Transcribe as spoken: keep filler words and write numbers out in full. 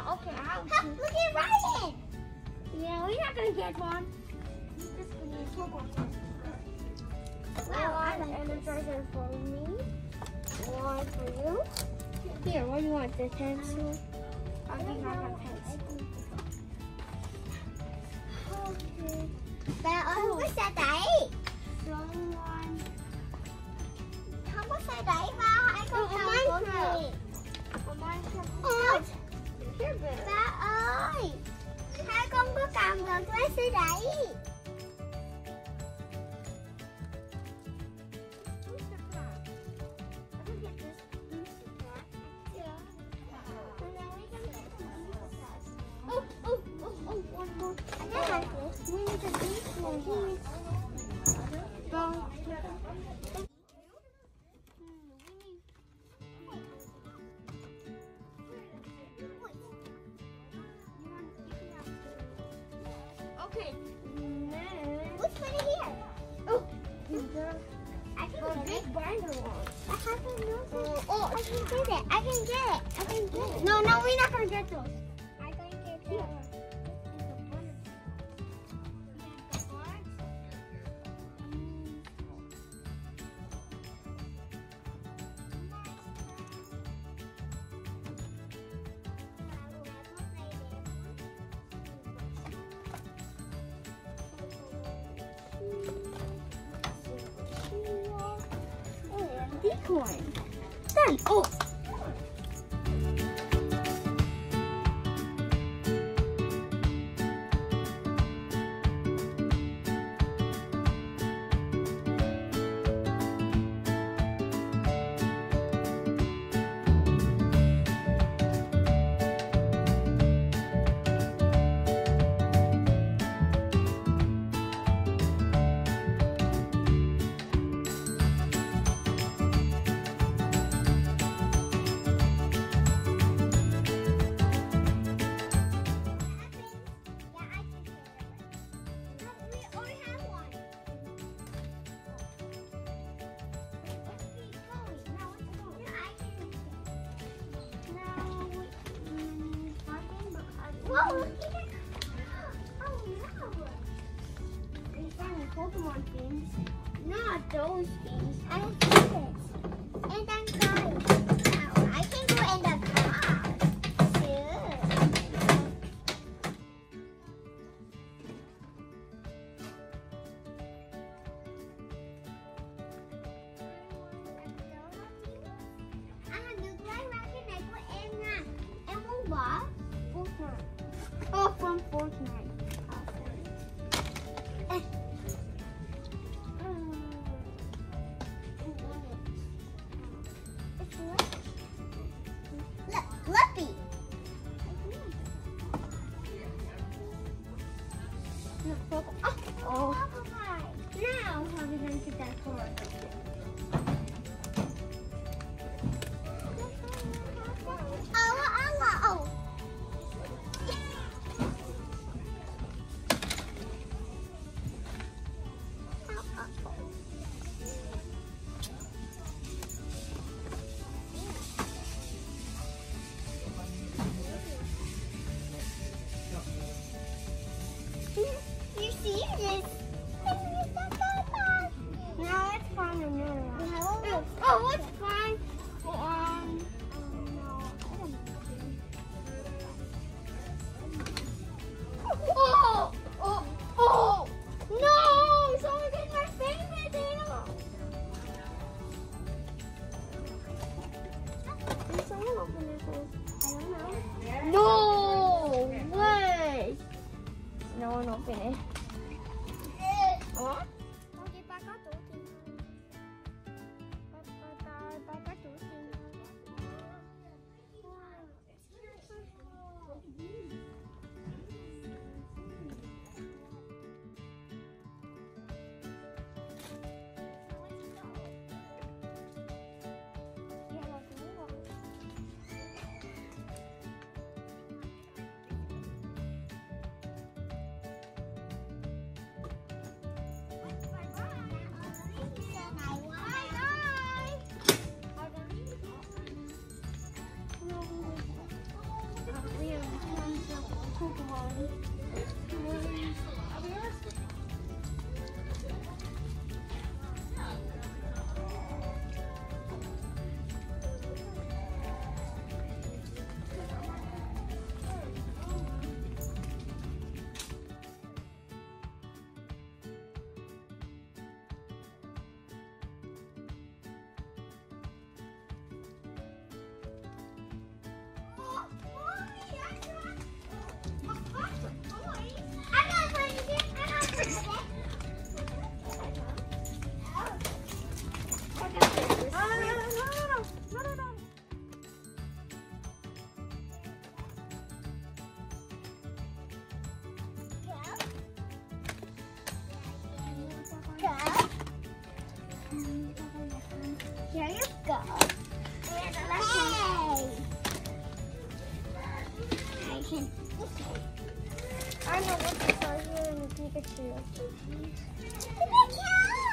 Oh, okay. I'll Ha, look at Ryan. Yeah, we're not gonna get one. We're just gonna use one more. Wow, I One like energizer for me. One for you. Here, what do you want? The pencil? I'll give you my pencil. Okay. Bà ơi, không có xe đẩy. Someone. Không có xe đẩy ba, hãy con Ừ, cầm mine của too. chị. Ôi. Ôi, ba ơi, hai con có cầm được lấy xe đẩy. Oh, oh, oh, oh, one more. Yeah. We need a big one. Go. Okay. Next. Let's put it here. Oh, I can a get it. big binder one. I haven't noticed. Oh, I can get it. I can get it. I can get it. no, no, we're not gonna get those. I can get Here. it. Decoin. Done. Oh. Whoa, look at it. Oh no. We found Pokemon things. Not those things. I don't see this. And I'm going. Now I can go in the car. Sure. À, được lấy ra cái này của em nha. Em muốn bỏ. Fortnite. Oh, from Fortnite. Ê. Look, Fluffy. Look, Pokemon. Oh. Now, how are we going to get that card? Oh, oh, oh. You see this? Now it's fun. go. And the Hey! last one. I can. I know what this is here in the Pikachu. Pikachu!